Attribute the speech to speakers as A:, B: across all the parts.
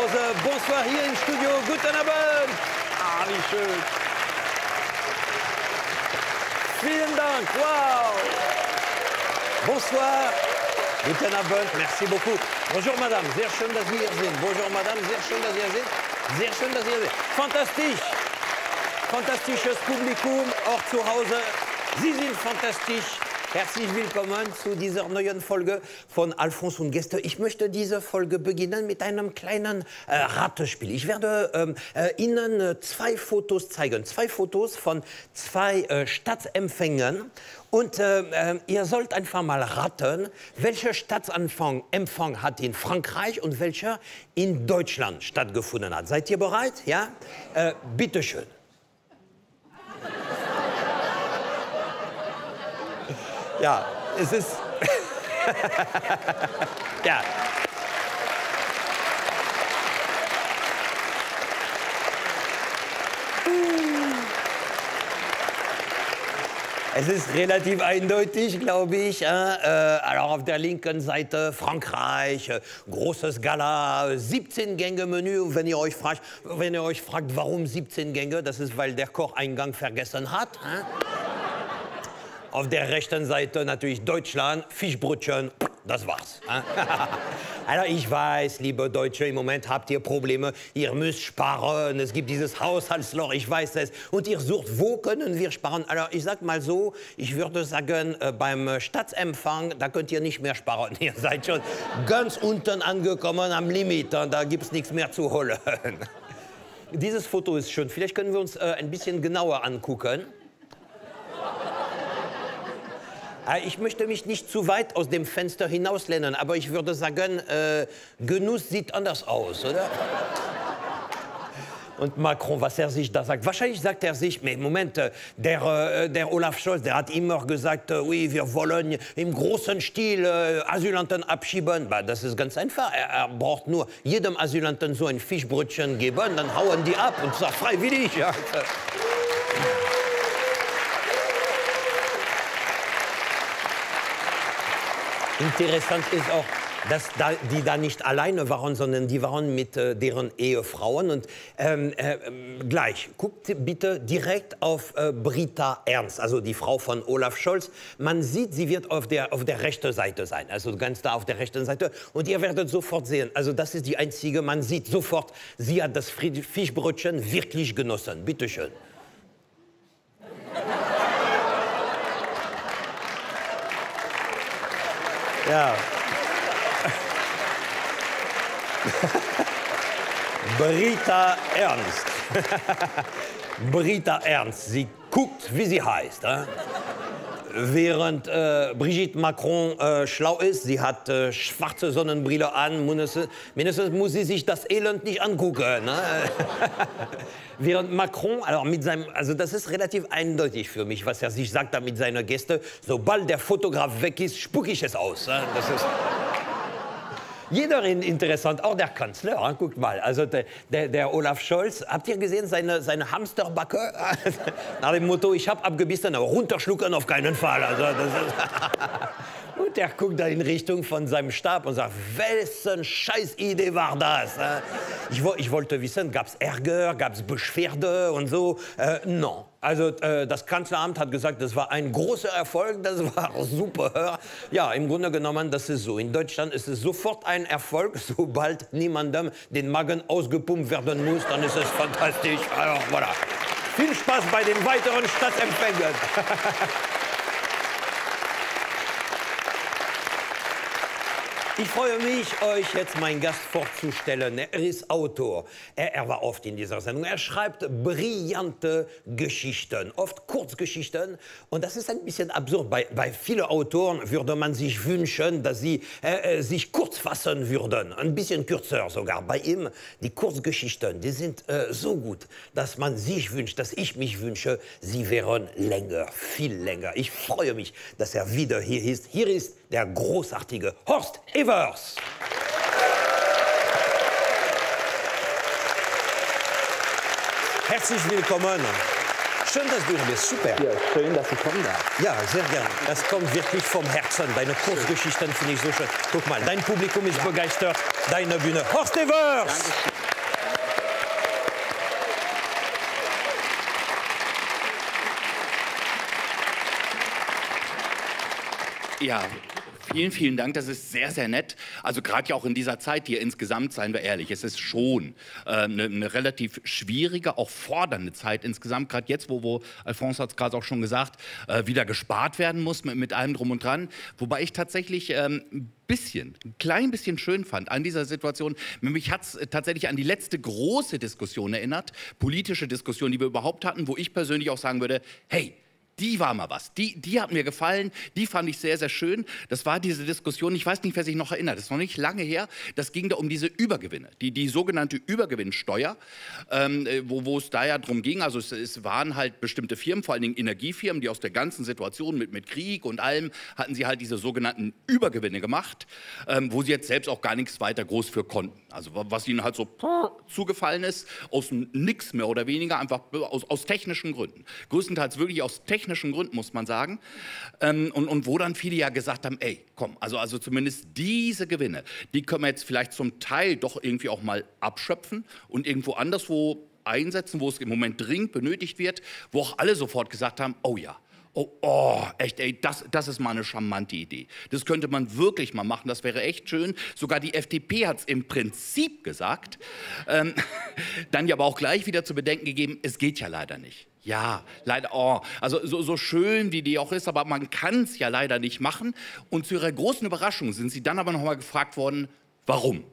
A: Hause. Bonsoir hier im Studio. Guten Abend. Ah, wie schön. Vielen Dank. Wow. Bonsoir. Guten Abend. Merci beaucoup. Bonjour, Madame. Sehr schön, dass Sie hier sind. Bonjour, Madame. Sehr schön, dass Sie hier sind. Sehr schön, dass Sie hier sind. Fantastisch. Fantastisches Publikum, auch zu Hause. Sie sind fantastisch. Herzlich willkommen zu dieser neuen Folge von Alfons und Gäste. Ich möchte diese Folge beginnen mit einem kleinen Ratespiel. Ich werde Ihnen zwei Fotos zeigen. Zwei Fotos von zwei Staatsempfängern. Und ihr sollt einfach mal raten, welcher Staatsempfang hat in Frankreich und welcher in Deutschland stattgefunden hat. Seid ihr bereit? Ja? Bitteschön. Ja, es ist... ja. Es ist relativ eindeutig, glaube ich. Also auf der linken Seite Frankreich, großes Gala, 17-Gänge-Menü. Wenn ihr euch fragt, warum 17 Gänge, das ist, weil der Koch einen Gang vergessen hat. Auf der rechten Seite natürlich Deutschland, Fischbrötchen, das war's. Also ich weiß, liebe Deutsche, im Moment habt ihr Probleme, ihr müsst sparen, es gibt dieses Haushaltsloch, ich weiß es. Und ihr sucht, wo können wir sparen? Also ich sag mal so, ich würde sagen, beim Staatsempfang, da könnt ihr nicht mehr sparen. Ihr seid schon ganz unten angekommen am Limit, da gibt's nichts mehr zu holen. Dieses Foto ist schön, vielleicht können wir uns ein bisschen genauer angucken. Ich möchte mich nicht zu weit aus dem Fenster hinauslehnen, aber ich würde sagen, Genuss sieht anders aus, oder? Und Macron, was er sich da sagt, wahrscheinlich sagt er sich, Moment, der Olaf Scholz, der hat immer gesagt, oui, wir wollen im großen Stil Asylanten abschieben. Das ist ganz einfach, er braucht nur jedem Asylanten so ein Fischbrötchen geben, dann hauen die ab und zwar freiwillig. Ja. Interessant ist auch, dass die da nicht alleine waren, sondern die waren mit deren Ehefrauen. Und gleich, guckt bitte direkt auf Britta Ernst, also die Frau von Olaf Scholz. Man sieht, sie wird auf der rechten Seite sein, also ganz da auf der rechten Seite. Und ihr werdet sofort sehen, also das ist die einzige, man sieht sofort, sie hat das Fischbrötchen wirklich genossen. Bitte schön. Ja. Britta Ernst. Britta Ernst, sie guckt, wie sie heißt. Während Brigitte Macron schlau ist, sie hat schwarze Sonnenbrille an, mindestens muss sie sich das Elend nicht angucken. Ne? Während Macron, also das ist relativ eindeutig für mich, was er sich sagt da mit seiner Geste, sobald der Fotograf weg ist, spuck ich es aus. Ne? Das ist jeder interessant, auch der Kanzler, guckt mal, also der Olaf Scholz, habt ihr gesehen, seine Hamsterbacke? Nach dem Motto, ich hab abgebissen, aber runterschlucken auf keinen Fall. Also, das ist und der guckt da in Richtung von seinem Stab und sagt, wessen Scheißidee war das? Ich wollte wissen, gab's Ärger, gab's Beschwerde und so? Non. Also das Kanzleramt hat gesagt, das war ein großer Erfolg, das war super. Ja, im Grunde genommen, das ist so. In Deutschland ist es sofort ein Erfolg, sobald niemandem den Magen ausgepumpt werden muss, dann ist es fantastisch. Alors, voilà. Viel Spaß bei den weiteren Staatsempfängern. Ich freue mich, euch jetzt meinen Gast vorzustellen. Er ist Autor. Er war oft in dieser Sendung. Er schreibt brillante Geschichten, oft Kurzgeschichten. Und das ist ein bisschen absurd. Bei vielen Autoren würde man sich wünschen, dass sie sich kurz fassen würden. Ein bisschen kürzer sogar. Bei ihm, die Kurzgeschichten, die sind so gut, dass man sich wünscht, dass ich mich wünsche, sie wären länger, viel länger. Ich freue mich, dass er wieder hier ist. Hier ist der großartige Horst Evers. Herzlich willkommen. Schön, dass du hier bist. Super.
B: Ja, schön, dass ich kommen darf.
A: Ja, sehr gerne. Das kommt wirklich vom Herzen. Deine Kurzgeschichten finde ich so schön. Guck mal, dein Publikum ist begeistert. Deine Bühne. Horst Evers.
B: Dankeschön.
C: Ja, vielen, vielen Dank. Das ist sehr, sehr nett. Also gerade ja auch in dieser Zeit hier insgesamt, seien wir ehrlich, es ist schon eine relativ schwierige, auch fordernde Zeit insgesamt. Gerade jetzt, wo Alphonse hat es gerade auch schon gesagt, wieder gespart werden muss mit allem drum und dran. Wobei ich tatsächlich ein klein bisschen schön fand an dieser Situation. Mich hat es tatsächlich an die letzte große Diskussion erinnert, politische Diskussion, die wir überhaupt hatten, wo ich persönlich auch sagen würde, hey, die war mal was. Die hat mir gefallen, die fand ich sehr, sehr schön. Das war diese Diskussion, ich weiß nicht, wer sich noch erinnert, das ist noch nicht lange her, das ging da um diese Übergewinne, die sogenannte Übergewinnsteuer, wo es da ja drum ging, also es waren halt bestimmte Firmen, vor allen Dingen Energiefirmen, die aus der ganzen Situation mit Krieg und allem, hatten sie halt diese sogenannten Übergewinne gemacht, wo sie jetzt selbst auch gar nichts weiter groß für konnten. Also was ihnen halt so zugefallen ist, aus dem Nix mehr oder weniger, einfach aus technischen Gründen. Größtenteils wirklich aus technischen Gründen, muss man sagen. Und wo dann viele ja gesagt haben, ey, komm, also zumindest diese Gewinne, die können wir jetzt vielleicht zum Teil doch irgendwie auch mal abschöpfen und irgendwo anderswo einsetzen, wo es im Moment dringend benötigt wird, wo auch alle sofort gesagt haben, oh ja, oh, echt, ey, das ist mal eine charmante Idee. Das könnte man wirklich mal machen, das wäre echt schön. Sogar die FDP hat es im Prinzip gesagt. Dann ja aber auch gleich wieder zu bedenken gegeben, es geht ja leider nicht. Ja, leider, also so schön wie die auch ist, aber man kann es ja leider nicht machen. Und zu ihrer großen Überraschung sind sie dann aber noch mal gefragt worden, warum?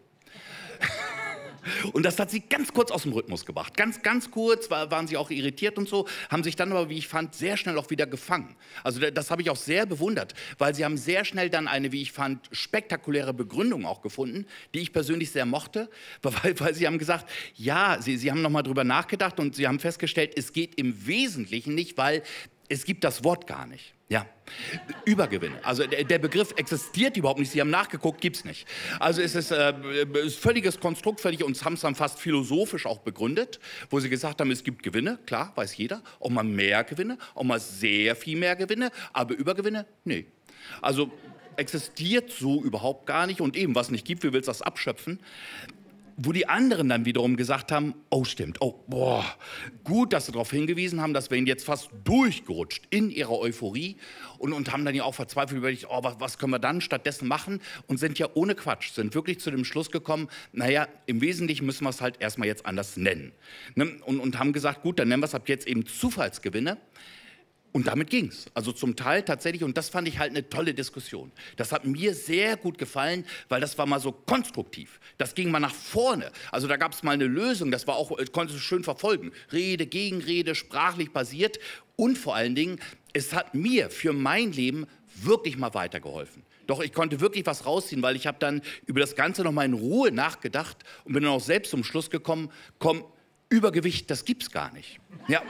C: Und das hat sie ganz kurz aus dem Rhythmus gebracht. Ganz kurz waren sie auch irritiert und so, haben sich dann aber, wie ich fand, sehr schnell auch wieder gefangen. Also das habe ich auch sehr bewundert, weil sie haben sehr schnell dann eine, wie ich fand, spektakuläre Begründung auch gefunden, die ich persönlich sehr mochte, weil sie haben gesagt, ja, sie haben noch mal drüber nachgedacht und sie haben festgestellt, es geht im Wesentlichen nicht, weil es gibt das Wort gar nicht. Ja, Übergewinne. Also der Begriff existiert überhaupt nicht. Sie haben nachgeguckt, gibt es nicht. Also es ist völliges Konstrukt, und haben es dann fast philosophisch auch begründet, wo sie gesagt haben, es gibt Gewinne, klar, weiß jeder, auch mal mehr Gewinne, auch mal sehr viel mehr Gewinne, aber Übergewinne, nee. Also existiert so überhaupt gar nicht und eben, was nicht gibt, wie willst du das abschöpfen? Wo die anderen dann wiederum gesagt haben, oh stimmt, oh boah, gut, dass sie darauf hingewiesen haben, dass wir ihn jetzt fast durchgerutscht in ihrer Euphorie und haben dann ja auch verzweifelt überlegt, oh, was können wir dann stattdessen machen und sind ja ohne Quatsch, sind wirklich zu dem Schluss gekommen, naja, im Wesentlichen müssen wir es halt erstmal jetzt anders nennen. Ne? Und haben gesagt, gut, dann nennen wir es ab jetzt eben Zufallsgewinne. Und damit ging es. Also zum Teil tatsächlich, und das fand ich halt eine tolle Diskussion. Das hat mir sehr gut gefallen, weil das war mal so konstruktiv. Das ging mal nach vorne. Also da gab es mal eine Lösung, das war auch, konntest du schön verfolgen. Rede, Gegenrede, sprachlich basiert. Und vor allen Dingen, es hat mir für mein Leben wirklich mal weitergeholfen. Doch ich konnte wirklich was rausziehen, weil ich habe dann über das Ganze noch mal in Ruhe nachgedacht und bin dann auch selbst zum Schluss gekommen, komm, Übergewicht, das gibt's gar nicht. Ja.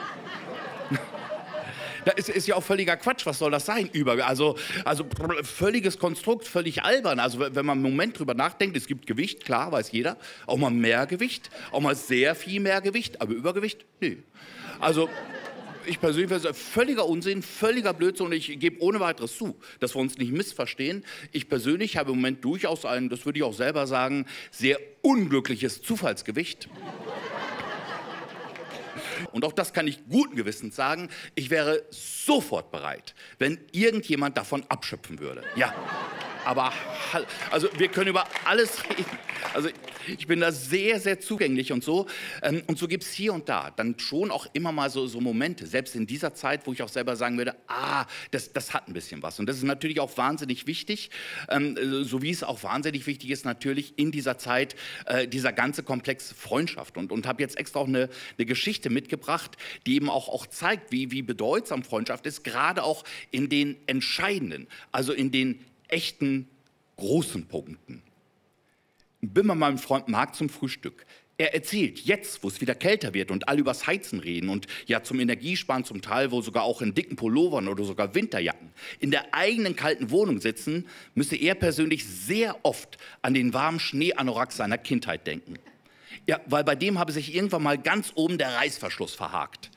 C: Das ist ja auch völliger Quatsch, was soll das sein? Also völliges Konstrukt, völlig albern. Also wenn man einen Moment drüber nachdenkt, es gibt Gewicht, klar, weiß jeder. Auch mal mehr Gewicht, auch mal sehr viel mehr Gewicht, aber Übergewicht, nee. Also ich persönlich finde es völliger Unsinn, völliger Blödsinn und ich gebe ohne weiteres zu, dass wir uns nicht missverstehen. Ich persönlich habe im Moment durchaus ein, das würde ich auch selber sagen, sehr unglückliches Zufallsgewicht. Und auch das kann ich guten Gewissens sagen, ich wäre sofort bereit, wenn irgendjemand davon abschöpfen würde. Ja, aber also wir können über alles reden. Also ich bin da sehr, sehr zugänglich und so. Und so gibt es hier und da dann schon auch immer mal so Momente, selbst in dieser Zeit, wo ich auch selber sagen würde, das hat ein bisschen was. Und das ist natürlich auch wahnsinnig wichtig, so wie es auch wahnsinnig wichtig ist natürlich in dieser Zeit, dieser ganze Komplex Freundschaft. Und habe jetzt extra auch eine Geschichte mitgebracht, die eben auch zeigt, wie bedeutsam Freundschaft ist, gerade auch in den entscheidenden, also in den echten großen Punkten. Bin bei meinem Freund Marc zum Frühstück. Er erzählt, jetzt, wo es wieder kälter wird und alle übers Heizen reden und ja zum Energiesparen zum Teil, wo sogar auch in dicken Pullovern oder sogar Winterjacken in der eigenen kalten Wohnung sitzen, müsse er persönlich sehr oft an den warmen Schneeanorak seiner Kindheit denken. Ja, weil bei dem habe sich irgendwann mal ganz oben der Reißverschluss verhakt.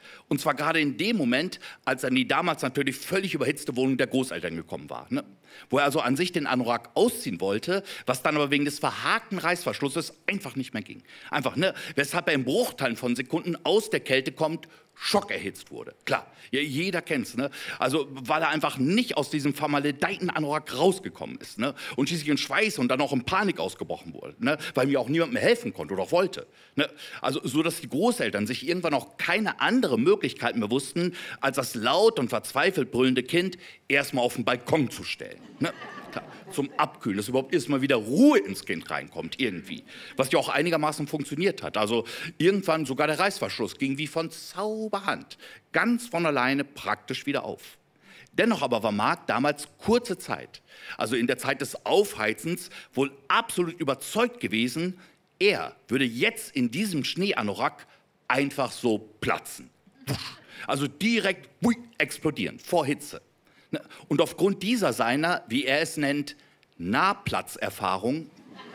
C: Und zwar gerade in dem Moment, als er in die damals natürlich völlig überhitzte Wohnung der Großeltern gekommen war. Ne? Wo er also an sich den Anorak ausziehen wollte, was dann aber wegen des verhakten Reißverschlusses einfach nicht mehr ging. Einfach, ne? Weshalb er in Bruchteilen von Sekunden aus der Kälte kommt, schockerhitzt wurde. Klar, jeder kennt's, ne? Also, weil er einfach nicht aus diesem vermaledeiten Anorak rausgekommen ist, ne? Und schließlich in Schweiß und dann auch in Panik ausgebrochen wurde, ne? Weil mir auch niemand mehr helfen konnte oder wollte, ne? Also, so dass die Großeltern sich irgendwann auch keine andere Möglichkeit mehr wussten, als das laut und verzweifelt brüllende Kind erstmal auf den Balkon zu stellen, ne? Klar, zum Abkühlen, dass überhaupt erstmal wieder Ruhe ins Kind reinkommt irgendwie. Was ja auch einigermaßen funktioniert hat. Also irgendwann sogar der Reißverschluss ging wie von Zauberhand ganz von alleine praktisch wieder auf. Dennoch aber war Mark damals kurze Zeit, also in der Zeit des Aufheizens, wohl absolut überzeugt gewesen, er würde jetzt in diesem Schneeanorak einfach so platzen. Also direkt explodieren vor Hitze. Und aufgrund dieser seiner, wie er es nennt, Nahplatzerfahrung,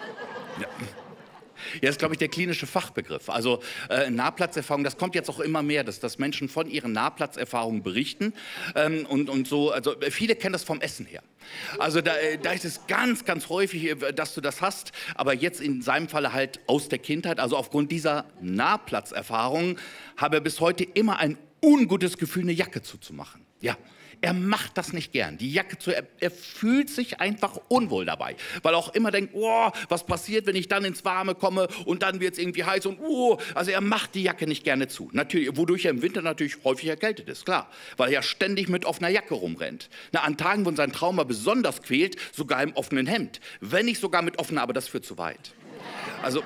C: ja, ist, glaube ich, der klinische Fachbegriff. Also Nahplatzerfahrung, das kommt jetzt auch immer mehr, dass Menschen von ihren Nahplatzerfahrungen berichten. Und so, also viele kennen das vom Essen her. Also da ist es ganz, ganz häufig, dass du das hast. Aber jetzt in seinem Falle halt aus der Kindheit. Also aufgrund dieser Nahplatzerfahrung habe er bis heute immer ein ungutes Gefühl, eine Jacke zuzumachen. Ja. Er macht das nicht gern, die Jacke zu, er fühlt sich einfach unwohl dabei, weil er auch immer denkt, oh, was passiert, wenn ich dann ins Warme komme und dann wird es irgendwie heiß und also er macht die Jacke nicht gerne zu. Natürlich, wodurch er im Winter natürlich häufig erkältet ist, klar, weil er ja ständig mit offener Jacke rumrennt. Na, an Tagen, wo sein Trauma besonders quält, sogar im offenen Hemd, wenn nicht sogar mit offener, aber das führt zu weit. Also,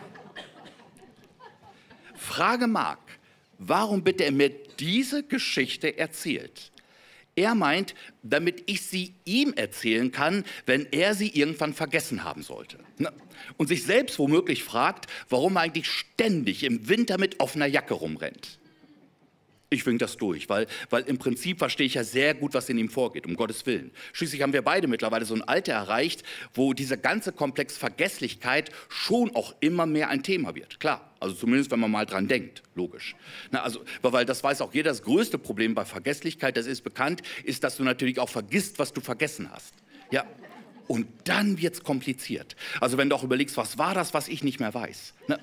C: frage Mark, warum bitte er mir diese Geschichte erzählt? Er meint, damit ich sie ihm erzählen kann, wenn er sie irgendwann vergessen haben sollte. Und sich selbst womöglich fragt, warum er eigentlich ständig im Winter mit offener Jacke rumrennt. Ich wink das durch, weil im Prinzip verstehe ich ja sehr gut, was in ihm vorgeht, um Gottes Willen. Schließlich haben wir beide mittlerweile so ein Alter erreicht, wo diese ganze Komplex Vergesslichkeit schon auch immer mehr ein Thema wird. Klar, also zumindest, wenn man mal dran denkt, logisch. Na, also, weil das weiß auch jeder, das größte Problem bei Vergesslichkeit, das ist bekannt, ist, dass du natürlich auch vergisst, was du vergessen hast. Ja. Und dann wird es kompliziert. Also wenn du auch überlegst, was war das, was ich nicht mehr weiß. Na,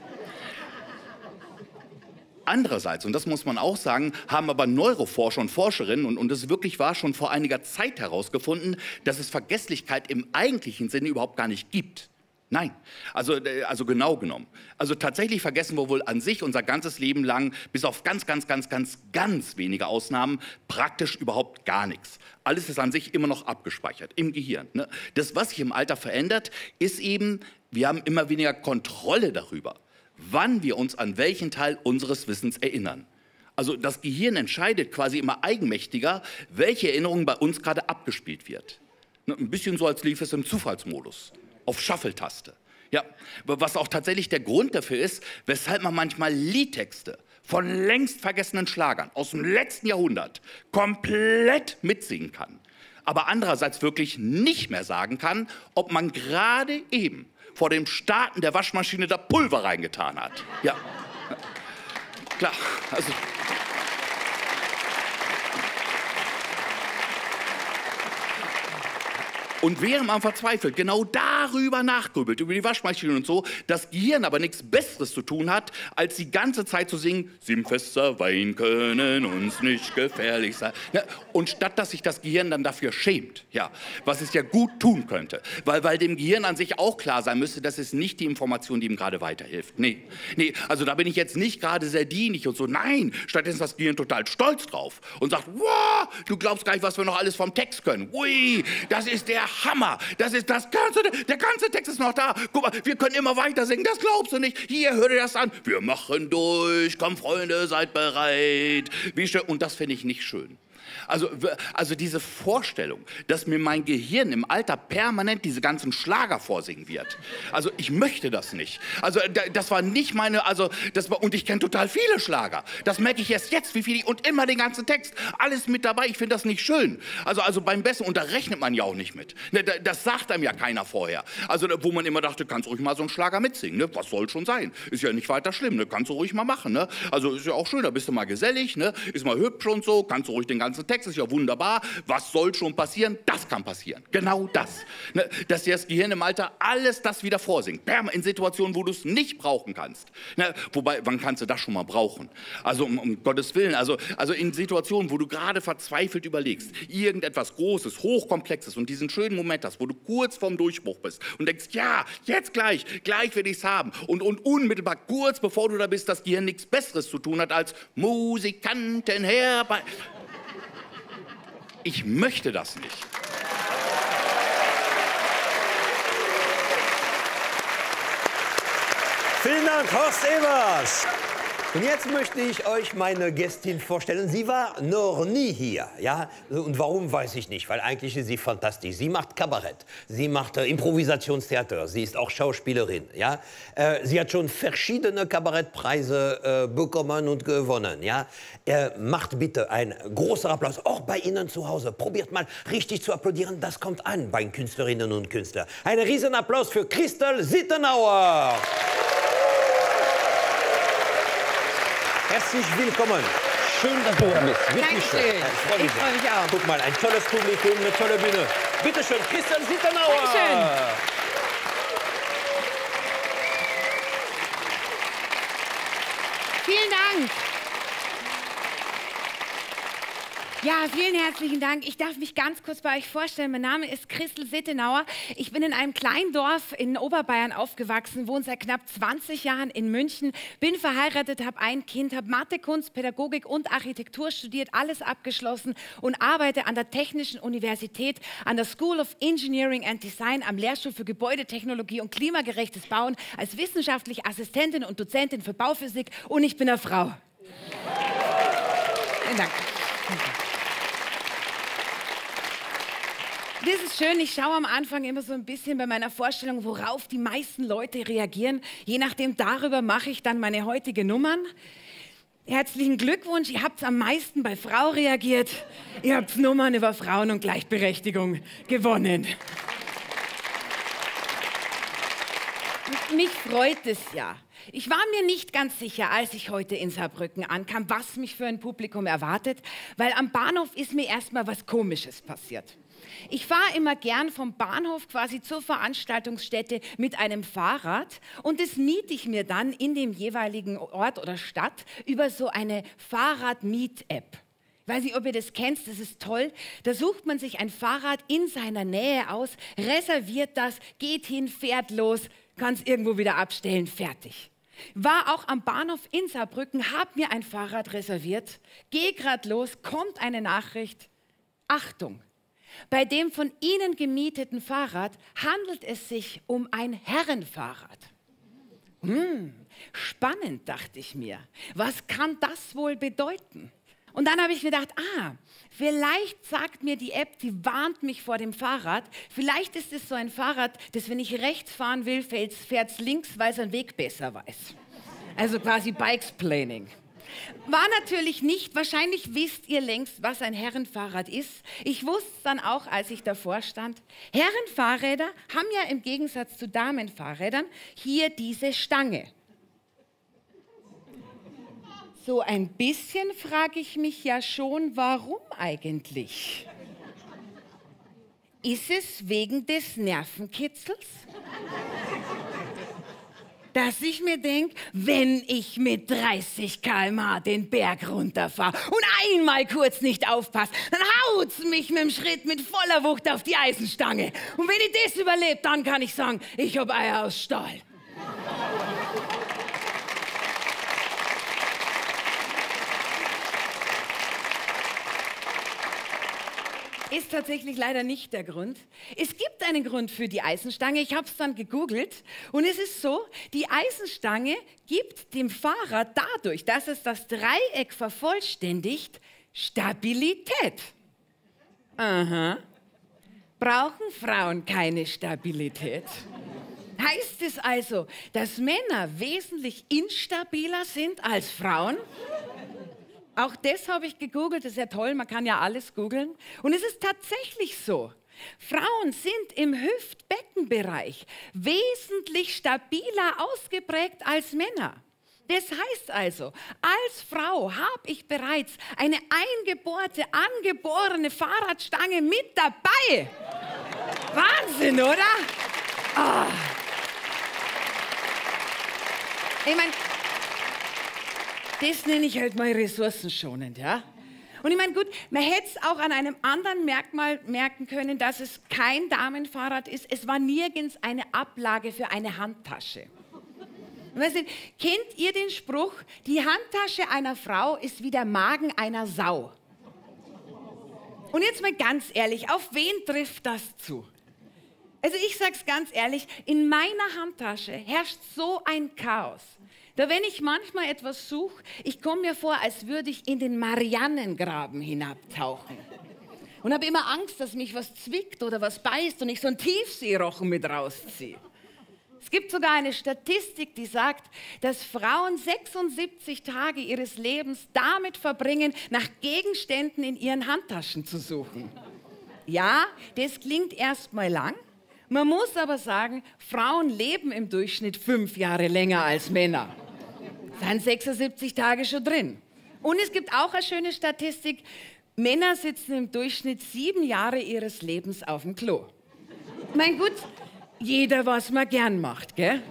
C: andererseits, und das muss man auch sagen, haben aber Neuroforscher und Forscherinnen, und das wirklich war schon vor einiger Zeit herausgefunden, dass es Vergesslichkeit im eigentlichen Sinne überhaupt gar nicht gibt. Nein, also genau genommen. Also tatsächlich vergessen wir wohl an sich unser ganzes Leben lang, bis auf ganz wenige Ausnahmen, praktisch überhaupt gar nichts. Alles ist an sich immer noch abgespeichert im Gehirn. Ne? Das, was sich im Alter verändert, ist eben, wir haben immer weniger Kontrolle darüber, wann wir uns an welchen Teil unseres Wissens erinnern. Also das Gehirn entscheidet quasi immer eigenmächtiger, welche Erinnerung bei uns gerade abgespielt wird. Ein bisschen so, als lief es im Zufallsmodus, auf Shuffle-Taste. Ja, was auch tatsächlich der Grund dafür ist, weshalb man manchmal Liedtexte von längst vergessenen Schlagern aus dem letzten Jahrhundert komplett mitsingen kann, aber andererseits wirklich nicht mehr sagen kann, ob man gerade eben vor dem Starten der Waschmaschine da Pulver reingetan hat. Ja, klar, also... Und während man verzweifelt genau darüber nachgrübelt, über die Waschmaschine und so, das Gehirn aber nichts Besseres zu tun hat, als die ganze Zeit zu singen, 7 Fässer Wein können uns nicht gefährlich sein. Ja, und statt dass sich das Gehirn dann dafür schämt, ja, was es ja gut tun könnte, weil dem Gehirn an sich auch klar sein müsste, das ist nicht die Information, die ihm gerade weiterhilft. Nee, also da bin ich jetzt nicht gerade sehr dienlich und so. Nein, stattdessen ist das Gehirn total stolz drauf und sagt, wow, du glaubst gar nicht, was wir noch alles vom Text können. Ui, das ist der Hammer, der ganze Text ist noch da. Guck mal, wir können immer weiter singen, das glaubst du nicht. Hier, hör dir das an. Wir machen durch, komm Freunde, seid bereit. Wie schön. Und das finde ich nicht schön. Also diese Vorstellung, dass mir mein Gehirn im Alter permanent diese ganzen Schlager vorsingen wird. Also ich möchte das nicht. Also das war nicht meine, und ich kenne total viele Schlager. Das merke ich erst jetzt, wie viel und immer den ganzen Text. Alles mit dabei, ich finde das nicht schön. Also beim Besten, und da rechnet man ja auch nicht mit. Ne, das sagt einem ja keiner vorher. Also wo man immer dachte, kannst ruhig mal so einen Schlager mitsingen. Ne? Was soll schon sein? Ist ja nicht weiter schlimm, ne? Kannst du ruhig mal machen. Ne? Also ist ja auch schön, da bist du mal gesellig, ne? Ist mal hübsch und so, kannst du ruhig den ganzen Text, ist ja wunderbar. Was soll schon passieren? Das kann passieren. Genau das. Ne? Dass dir das Gehirn im Alter alles das wieder vorsingt. In Situationen, wo du es nicht brauchen kannst. Ne? Wobei, wann kannst du das schon mal brauchen? Also um Gottes Willen, also in Situationen, wo du gerade verzweifelt überlegst, irgendetwas Großes, Hochkomplexes und diesen schönen Moment hast, wo du kurz vorm Durchbruch bist und denkst, ja, jetzt gleich will ich es haben. Und unmittelbar kurz bevor du da bist, das Gehirn nichts Besseres zu tun hat, als Musikanten herbei. Ich möchte das nicht.
A: Vielen Dank, Horst Evers. Und jetzt möchte ich euch meine Gästin vorstellen. Sie war noch nie hier, ja? Und warum, weiß ich nicht, weil eigentlich ist sie fantastisch. Sie macht Kabarett, sie macht Improvisationstheater, sie ist auch Schauspielerin, ja? Sie hat schon verschiedene Kabarettpreise bekommen und gewonnen, ja? Macht bitte einen großen Applaus, auch bei Ihnen zu Hause. Probiert mal richtig zu applaudieren, das kommt an bei Künstlerinnen und Künstlern. Einen riesen Applaus für Christel Sittenauer. Herzlich willkommen. Schön, dass du da bist. Wirklich schön.
D: Dankeschön. Ich freue mich auch.
A: Guck mal, ein tolles Publikum, eine tolle Bühne. Bitte schön, Christel Sittenauer.
D: Dankeschön. Vielen Dank. Ja, vielen herzlichen Dank. Ich darf mich ganz kurz bei euch vorstellen. Mein Name ist Christel Sittenauer. Ich bin in einem kleinen Dorf in Oberbayern aufgewachsen, wohne seit knapp 20 Jahren in München, bin verheiratet, habe ein Kind, habe Mathe, Kunst, Pädagogik und Architektur studiert, alles abgeschlossen und arbeite an der Technischen Universität, an der School of Engineering and Design, am Lehrstuhl für Gebäudetechnologie und klimagerechtes Bauen als wissenschaftliche Assistentin und Dozentin für Bauphysik und ich bin eine Frau. Vielen Dank. Das ist schön, ich schaue am Anfang immer so ein bisschen bei meiner Vorstellung, worauf die meisten Leute reagieren. Je nachdem, darüber mache ich dann meine heutigen Nummern. Herzlichen Glückwunsch, ihr habt am meisten bei Frau reagiert. Ihr habt Nummern über Frauen und Gleichberechtigung gewonnen. Mich freut es ja. Ich war mir nicht ganz sicher, als ich heute in Saarbrücken ankam, was mich für ein Publikum erwartet, weil am Bahnhof ist mir erstmal was Komisches passiert. Ich fahre immer gern vom Bahnhof quasi zur Veranstaltungsstätte mit einem Fahrrad und das miete ich mir dann in dem jeweiligen Ort oder Stadt über so eine Fahrrad-Miet-App. Ich weiß nicht, ob ihr das kennt, das ist toll. Da sucht man sich ein Fahrrad in seiner Nähe aus, reserviert das, geht hin, fährt los, kann es irgendwo wieder abstellen, fertig. War auch am Bahnhof in Saarbrücken, habe mir ein Fahrrad reserviert, gehe gerade los, kommt eine Nachricht, Achtung! Bei dem von Ihnen gemieteten Fahrrad handelt es sich um ein Herrenfahrrad. Spannend, dachte ich mir. Was kann das wohl bedeuten? Und dann habe ich mir gedacht, vielleicht sagt mir die App, die warnt mich vor dem Fahrrad. Vielleicht ist es so ein Fahrrad, das, wenn ich rechts fahren will, fährt es links, weil es den Weg besser weiß. Also quasi Bikesplaining. War natürlich nicht, wahrscheinlich wisst ihr längst, was ein Herrenfahrrad ist. Ich wusste es dann auch, als ich davor stand. Herrenfahrräder haben ja im Gegensatz zu Damenfahrrädern hier diese Stange. So ein bisschen frage ich mich ja schon, warum eigentlich? Ist es wegen des Nervenkitzels? Dass ich mir denke, wenn ich mit 30 km/h den Berg runterfahre und einmal kurz nicht aufpasse, dann haut's mich mit dem Schritt mit voller Wucht auf die Eisenstange. Und wenn ich das überlebe, dann kann ich sagen, ich habe Eier aus Stahl. Ist tatsächlich leider nicht der Grund. Es gibt einen Grund für die Eisenstange. Ich habe es dann gegoogelt und es ist so, die Eisenstange gibt dem Fahrrad dadurch, dass es das Dreieck vervollständigt, Stabilität. Aha. Brauchen Frauen keine Stabilität? Heißt es also, dass Männer wesentlich instabiler sind als Frauen? Auch das habe ich gegoogelt, das ist ja toll, man kann ja alles googeln. Und es ist tatsächlich so. Frauen sind im Hüft-Beckenbereich wesentlich stabiler ausgeprägt als Männer. Das heißt also, als Frau habe ich bereits eine eingebohrte, angeborene Fahrradstange mit dabei. Wahnsinn, oder? Oh. Ich meine, das nenne ich halt mal ressourcenschonend, ja? Und ich meine, gut, man hätte es auch an einem anderen Merkmal merken können, dass es kein Damenfahrrad ist. Es war nirgends eine Ablage für eine Handtasche. Weißt du, kennt ihr den Spruch, die Handtasche einer Frau ist wie der Magen einer Sau? Und jetzt mal ganz ehrlich, auf wen trifft das zu? Also ich sag's ganz ehrlich, in meiner Handtasche herrscht so ein Chaos. Da wenn ich manchmal etwas suche, ich komme mir vor, als würde ich in den Marianengraben hinabtauchen. Und habe immer Angst, dass mich was zwickt oder was beißt und ich so einen Tiefseerochen mit rausziehe. Es gibt sogar eine Statistik, die sagt, dass Frauen 76 Tage ihres Lebens damit verbringen, nach Gegenständen in ihren Handtaschen zu suchen. Ja, das klingt erstmal lang. Man muss aber sagen, Frauen leben im Durchschnitt 5 Jahre länger als Männer. Da sind 76 Tage schon drin. Und es gibt auch eine schöne Statistik, Männer sitzen im Durchschnitt 7 Jahre ihres Lebens auf dem Klo. Mein Gott, jeder, was man gern macht, gell?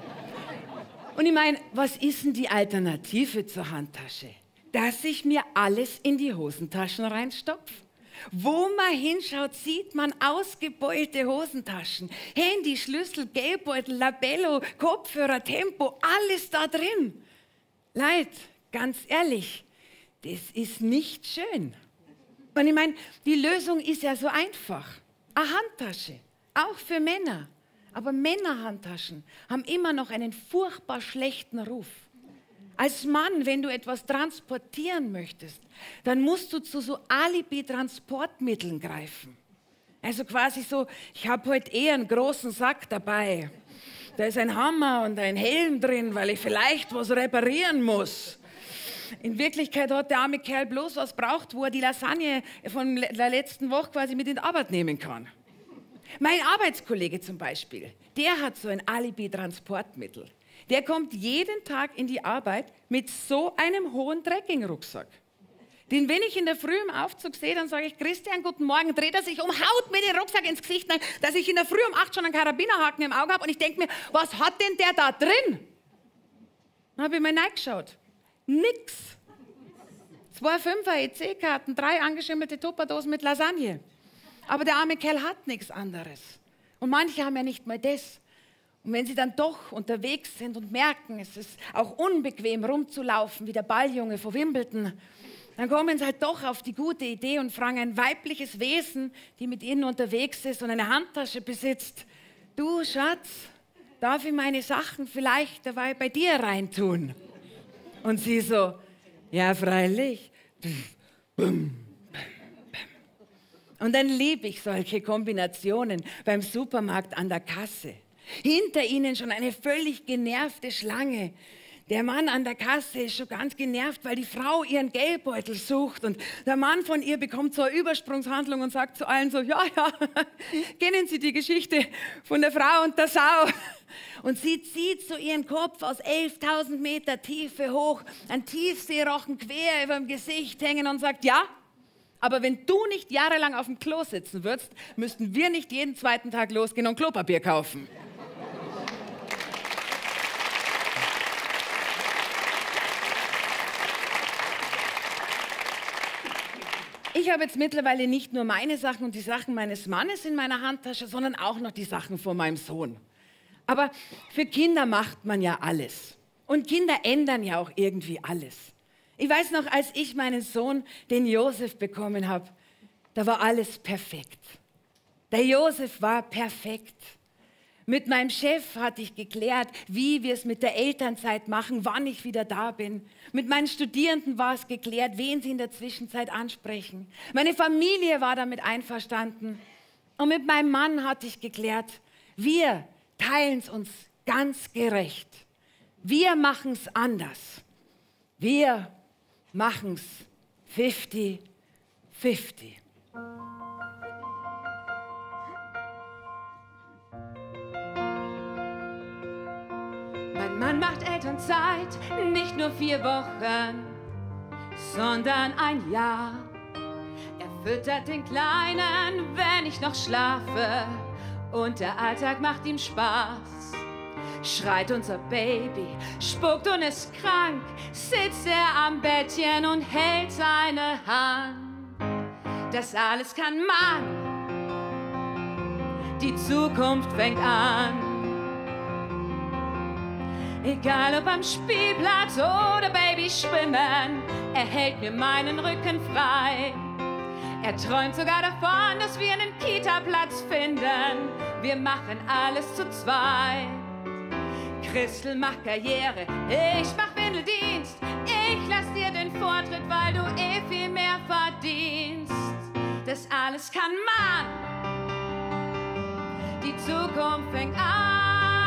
D: Und ich meine, was ist denn die Alternative zur Handtasche? Dass ich mir alles in die Hosentaschen reinstopfe? Wo man hinschaut, sieht man ausgebeulte Hosentaschen. Handy, Schlüssel, Geldbeutel, Labello, Kopfhörer, Tempo, alles da drin. Leid, ganz ehrlich, das ist nicht schön. Und ich meine, die Lösung ist ja so einfach. Eine Handtasche, auch für Männer. Aber Männerhandtaschen haben immer noch einen furchtbar schlechten Ruf. Als Mann, wenn du etwas transportieren möchtest, dann musst du zu so Alibi-Transportmitteln greifen. Also quasi so, ich habe heute eher einen großen Sack dabei. Da ist ein Hammer und ein Helm drin, weil ich vielleicht was reparieren muss. In Wirklichkeit hat der arme Kerl bloß was braucht, wo er die Lasagne von der letzten Woche quasi mit in die Arbeit nehmen kann. Mein Arbeitskollege zum Beispiel, der hat so ein Alibi-Transportmittel. Der kommt jeden Tag in die Arbeit mit so einem hohen Trekkingrucksack. Den, wenn ich in der Früh im Aufzug sehe, dann sage ich, Christian, guten Morgen, dreht er sich um, haut mir den Rucksack ins Gesicht, dass ich in der Früh um 8 schon einen Karabinerhaken im Auge habe und ich denke mir, was hat denn der da drin? Dann habe ich mal reingeschaut. Nix. 2 5er EC-Karten, 3 angeschimmelte Tupperdosen mit Lasagne. Aber der arme Kerl hat nichts anderes. Und manche haben ja nicht mal das. Und wenn sie dann doch unterwegs sind und merken, es ist auch unbequem rumzulaufen, wie der Balljunge von Wimbledon, dann kommen sie halt doch auf die gute Idee und fragen ein weibliches Wesen, die mit ihnen unterwegs ist und eine Handtasche besitzt. Du, Schatz, darf ich meine Sachen vielleicht dabei bei dir reintun? Und sie so, ja, freilich. Und dann liebe ich solche Kombinationen beim Supermarkt an der Kasse. Hinter ihnen schon eine völlig genervte Schlange. Der Mann an der Kasse ist schon ganz genervt, weil die Frau ihren Geldbeutel sucht. Und der Mann von ihr bekommt so eine Übersprungshandlung und sagt zu allen so, ja, kennen Sie die Geschichte von der Frau und der Sau? Und sie zieht so ihren Kopf aus 11.000 Meter Tiefe hoch, ein Tiefseerochen quer über dem Gesicht hängen und sagt, ja, aber wenn du nicht jahrelang auf dem Klo sitzen würdest, müssten wir nicht jeden zweiten Tag losgehen und Klopapier kaufen. Ich habe jetzt mittlerweile nicht nur meine Sachen und die Sachen meines Mannes in meiner Handtasche, sondern auch noch die Sachen von meinem Sohn. Aber für Kinder macht man ja alles. Und Kinder ändern ja auch irgendwie alles. Ich weiß noch, als ich meinen Sohn, den Josef, bekommen habe, da war alles perfekt. Der Josef war perfekt. Mit meinem Chef hatte ich geklärt, wie wir es mit der Elternzeit machen, wann ich wieder da bin. Mit meinen Studierenden war es geklärt, wen sie in der Zwischenzeit ansprechen. Meine Familie war damit einverstanden. Und mit meinem Mann hatte ich geklärt, wir teilen es uns ganz gerecht. Wir machen es anders. Wir machen es 50-50. Mein Mann macht Elternzeit, nicht nur 4 Wochen, sondern ein Jahr. Er füttert den Kleinen, wenn ich noch schlafe, und der Alltag macht ihm Spaß. Schreit unser Baby, spuckt und ist krank, sitzt er am Bettchen und hält seine Hand. Das alles kann man, die Zukunft fängt an. Egal ob am Spielplatz oder Babyschwimmen, er hält mir meinen Rücken frei. Er träumt sogar davon, dass wir einen Kita-Platz finden. Wir machen alles zu zweit. Christel macht Karriere, ich mach Windeldienst. Ich lass dir den Vortritt, weil du viel mehr verdienst. Das alles kann man, die Zukunft fängt an.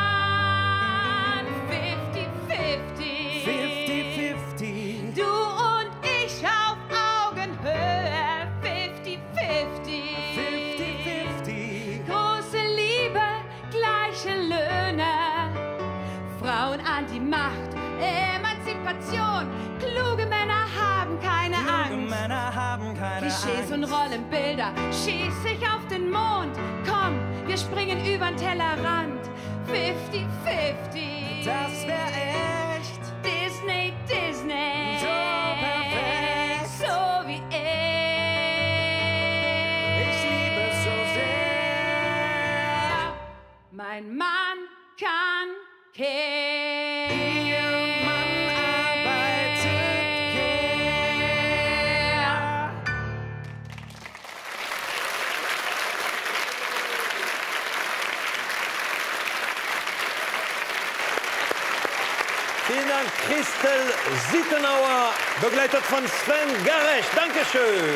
D: 50-50.
E: 50-50.
D: Du und ich auf Augenhöhe. 50-50.
E: 50-50.
D: Große Liebe, gleiche Löhne. Frauen an die Macht, Emanzipation. Kluge Männer haben keine Angst.
E: Männer haben keine
D: Klischees
E: Angst.
D: und Rollenbilder, schieß ich auf den Mond. Komm, wir springen übern Tellerrand. 50-50.
E: Das wär echt
D: Disney, Disney.
E: so perfekt.
D: So wie
E: Ich liebe es so sehr.
D: mein Mann kann kehren.
E: Ihr Mann arbeitet care.
A: Vielen Dank, Christel Sittenauer, begleitet von Sven Garecht. Dankeschön.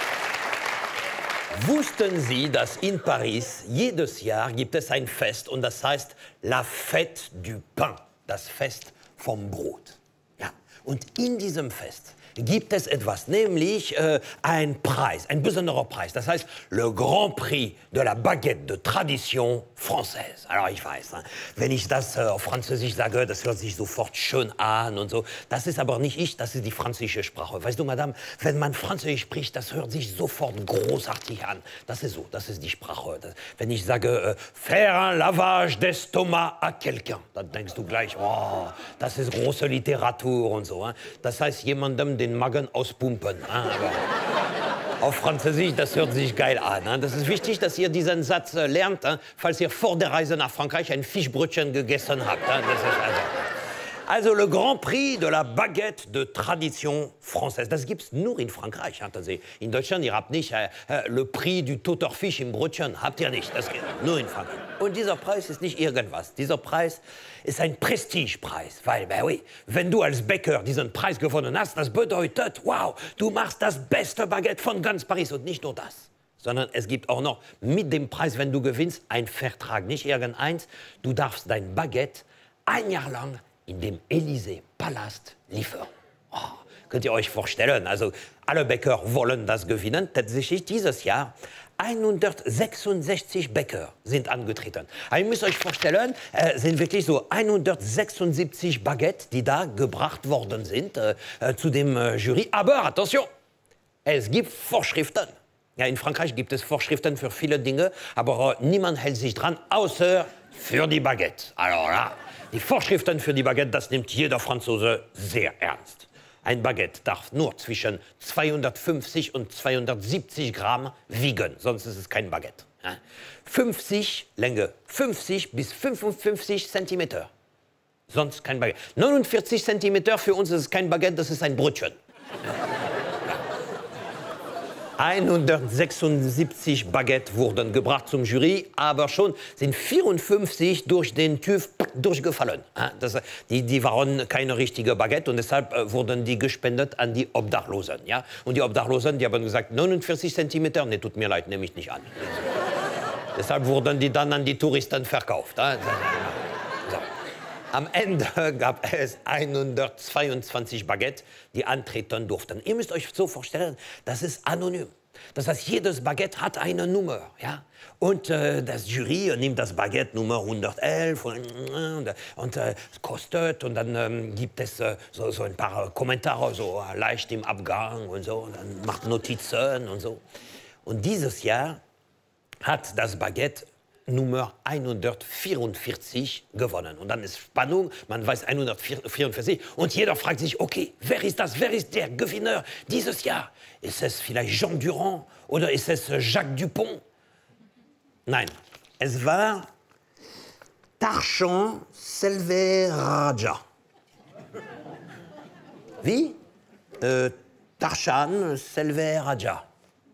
A: Wussten Sie, dass in Paris jedes Jahr gibt es ein Fest und das heißt La Fête du Pain, das Fest vom Brot. Ja. Und in diesem Fest gibt es etwas, nämlich ein Preis, ein besonderer Preis. Das heißt le Grand Prix de la Baguette de Tradition Française. Alors ich weiß, wenn ich das auf Französisch sage, das hört sich sofort schön an und so. Das ist aber nicht ich, das ist die französische Sprache. Weißt du, Madame, wenn man Französisch spricht, das hört sich sofort großartig an. Das ist so, das ist die Sprache. Wenn ich sage faire un lavage d'estomac à quelqu'un, dann denkst du gleich, oh, das ist große Literatur und so. Das heißt, jemandem den Magen auspumpen. Aber auf Französisch, das hört sich geil an. Das ist wichtig, dass ihr diesen Satz lernt, falls ihr vor der Reise nach Frankreich ein Fischbrötchen gegessen habt. Das ist also le Grand Prix de la Baguette de Tradition Française. Das gibt's nur in Frankreich. In Deutschland, ihr habt nicht le Prix du toter Fisch im Brötchen. Habt ihr nicht. Das geht nur in Frankreich. Und dieser Preis ist nicht irgendwas. Dieser Preis ist ein Prestigepreis. Weil, oui, wenn du als Bäcker diesen Preis gewonnen hast, das bedeutet, wow, du machst das beste Baguette von ganz Paris. Und nicht nur das, sondern es gibt auch noch mit dem Preis, wenn du gewinnst, einen Vertrag. Nicht irgendeins. Du darfst dein Baguette ein Jahr lang in dem Élysée-Palast liefern. Oh, könnt ihr euch vorstellen? Also alle Bäcker wollen das gewinnen. Tatsächlich dieses Jahr 166 Bäcker sind angetreten. Also ihr müsst euch vorstellen, sind wirklich so 176 Baguettes, die da gebracht worden sind zu dem Jury. Aber attention, es gibt Vorschriften. Ja, in Frankreich gibt es Vorschriften für viele Dinge, aber niemand hält sich dran, außer für die Baguette. Alors là, die Vorschriften für die Baguette, das nimmt jeder Franzose sehr ernst. Ein Baguette darf nur zwischen 250 und 270 Gramm wiegen, sonst ist es kein Baguette. 50 Länge, 50 bis 55 Zentimeter, sonst kein Baguette. 49 Zentimeter, für uns ist es kein Baguette, das ist ein Brötchen. 176 Baguette wurden gebracht zum Jury, aber schon sind 54 durch den TÜV durchgefallen. Die waren keine richtige Baguette und deshalb wurden die gespendet an die Obdachlosen. Ja? Und die Obdachlosen, die haben gesagt, 49 Zentimeter, nee, tut mir leid, nehme ich nicht an. Deshalb wurden die dann an die Touristen verkauft. So. Am Ende gab es 122 Baguette, die antreten durften. Ihr müsst euch so vorstellen, das ist anonym. Das heißt, jedes Baguette hat eine Nummer. Ja? Und das Jury nimmt das Baguette Nummer 111 und kostet. Und dann gibt es so ein paar Kommentare, so leicht im Abgang und so. Und dann macht Notizen und so. Und dieses Jahr hat das Baguette Nummer 144 gewonnen. Und dann ist Spannung, man weiß 144 und jeder fragt sich, okay, wer ist das, wer ist der Gewinner dieses Jahr? Ist es vielleicht Jean Durand oder ist es Jacques Dupont? Nein, es war Tarshan Selveraja. Wie? Tarshan Selveraja.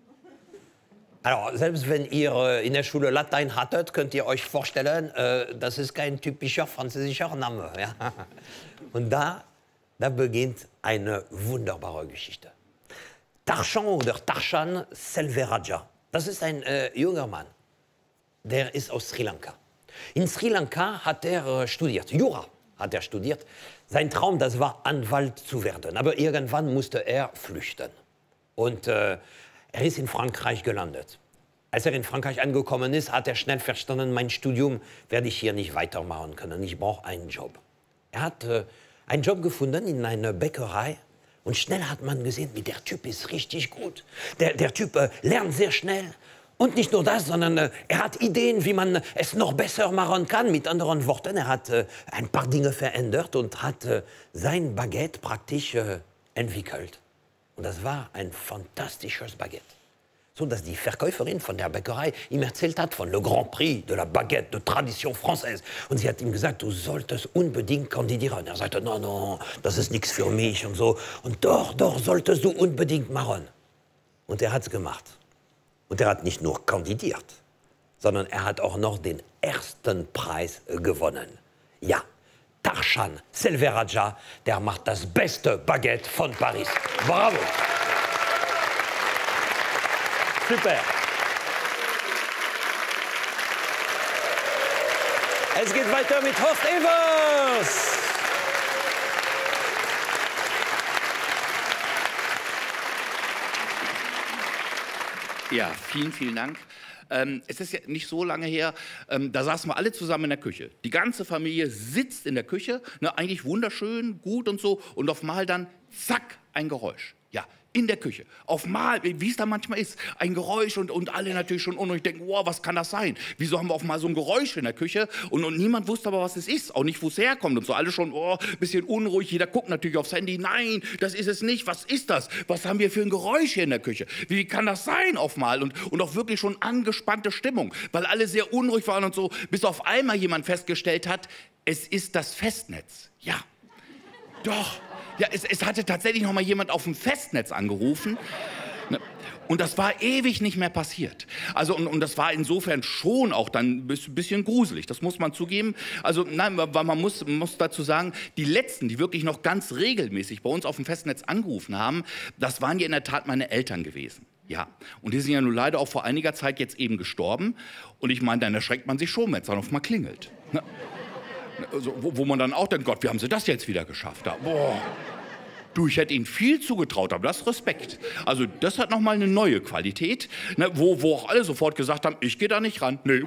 A: Also, selbst wenn ihr in der Schule Latein hattet, könnt ihr euch vorstellen, das ist kein typischer französischer Name. Ja? Und da beginnt eine wunderbare Geschichte. Tarshan oder Tarshan Selveraja, das ist ein junger Mann, der ist aus Sri Lanka. In Sri Lanka hat er studiert, Jura hat er studiert. Sein Traum, das war Anwalt zu werden, aber irgendwann musste er flüchten. Und er ist in Frankreich gelandet. Als er in Frankreich angekommen ist, hat er schnell verstanden, mein Studium werde ich hier nicht weitermachen können. Ich brauche einen Job. Er hat einen Job gefunden in einer Bäckerei und schnell hat man gesehen, der Typ ist richtig gut. Der Typ lernt sehr schnell. Und nicht nur das, sondern er hat Ideen, wie man es noch besser machen kann. Mit anderen Worten, er hat ein paar Dinge verändert und hat sein Baguette praktisch entwickelt. Und das war ein fantastisches Baguette. So dass die Verkäuferin von der Bäckerei ihm erzählt hat von Le Grand Prix de la Baguette de Tradition Française. Und sie hat ihm gesagt, du solltest unbedingt kandidieren. Er sagte, no, das ist nichts für mich und so. Und doch solltest du unbedingt machen. Und er hat es gemacht. Und er hat nicht nur kandidiert, sondern er hat auch noch den ersten Preis gewonnen. Ja. Tarshan Selveraja, der macht das beste Baguette von Paris. Bravo! Super! Es geht weiter mit Horst Evers!
C: Ja, vielen, vielen Dank. Es ist ja nicht so lange her, da saßen wir alle zusammen in der Küche. Die ganze Familie sitzt in der Küche, ne, eigentlich wunderschön, gut und so. Und auf einmal dann, zack, ein Geräusch. Ja, in der Küche. Auf einmal, wie es da manchmal ist, ein Geräusch und alle natürlich schon unruhig denken, wow, was kann das sein? Wieso haben wir auf einmal so ein Geräusch in der Küche? Und niemand wusste aber, was es ist, auch nicht, wo es herkommt und so. Alle schon, oh, bisschen unruhig, jeder guckt natürlich aufs Handy. Nein, das ist es nicht. Was ist das? Was haben wir für ein Geräusch hier in der Küche? Wie kann das sein auf einmal? Und auch wirklich schon angespannte Stimmung, weil alle sehr unruhig waren und so, bis auf einmal jemand festgestellt hat, es ist das Festnetz. Ja, doch. Ja, es hatte tatsächlich noch mal jemand auf dem Festnetz angerufen. Und das war ewig nicht mehr passiert. Also, und das war insofern schon auch dann ein bisschen gruselig, das muss man zugeben. Also, nein, weil man muss dazu sagen, die Letzten, die wirklich noch ganz regelmäßig bei uns auf dem Festnetz angerufen haben, das waren ja in der Tat meine Eltern gewesen. Ja, und die sind ja nun leider auch vor einiger Zeit jetzt eben gestorben. Und ich meine, dann erschreckt man sich schon, wenn es dann auf mal klingelt. Also, wo man dann auch denkt, Gott, wie haben sie das jetzt wieder geschafft? Da, boah. Du, ich hätte ihnen viel zugetraut, aber das ist Respekt. Also das hat nochmal eine neue Qualität, ne, wo auch alle sofort gesagt haben, ich gehe da nicht ran. Nee.